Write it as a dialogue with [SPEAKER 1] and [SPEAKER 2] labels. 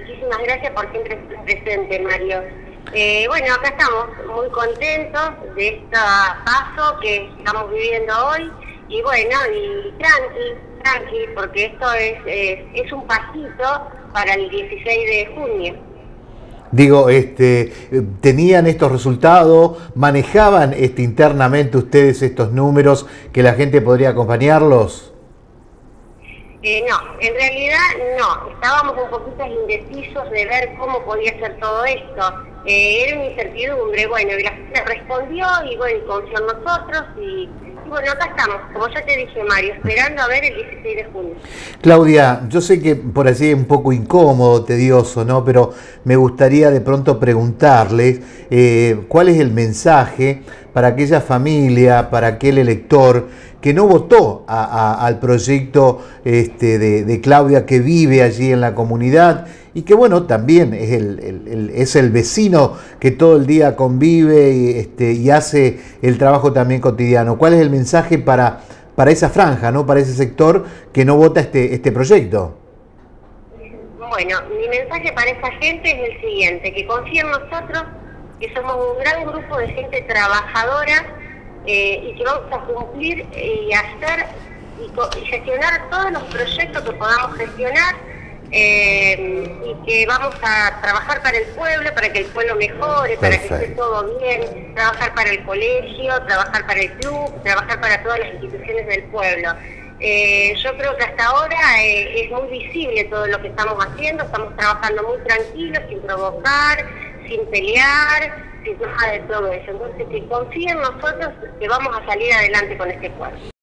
[SPEAKER 1] muchísimas gracias por siempre estar presente, Mario. Bueno, acá estamos muy contentos de este paso que estamos viviendo hoy y bueno, y tranqui, porque esto es un pasito para el 16 de junio.
[SPEAKER 2] Digo, ¿tenían estos resultados? ¿Manejaban internamente ustedes estos números que la gente podría acompañarlos?
[SPEAKER 1] No, en realidad no, estábamos un poquito indecisos de ver cómo podía ser todo esto. Era una incertidumbre, bueno, y la gente respondió y bueno, y confió en nosotros y bueno, acá estamos, como ya te dije, Mario, esperando a ver el 16 de junio.
[SPEAKER 2] Claudia, yo sé que por así es un poco incómodo, tedioso, ¿no? Pero me gustaría de pronto preguntarles cuál es el mensaje para aquella familia, para aquel elector que no votó al proyecto de Claudia, que vive allí en la comunidad y que bueno, también es el vecino que todo el día convive y hace el trabajo también cotidiano. ¿Cuál es el mensaje para esa franja, ¿no? Para ese sector que no vota este proyecto?
[SPEAKER 1] Bueno, mi mensaje para esa gente es el siguiente, que confíe en nosotros, que somos un gran grupo de gente trabajadora y que vamos a cumplir y hacer y gestionar todos los proyectos que podamos gestionar y que vamos a trabajar para el pueblo, para que el pueblo mejore, para que esté todo bien, trabajar para el colegio, trabajar para el club, trabajar para todas las instituciones del pueblo. Yo creo que hasta ahora es muy visible todo lo que estamos haciendo, estamos trabajando muy tranquilos, sin provocar, sin pelear, sin nada de todo eso. Entonces, que confíen en nosotros que vamos a salir adelante con este pueblo.